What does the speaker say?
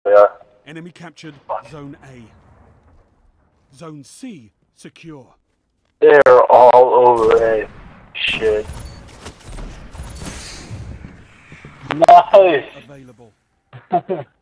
are. Enemy captured Zone A. Zone C secure. They're all over A. Shit. Nice! Available.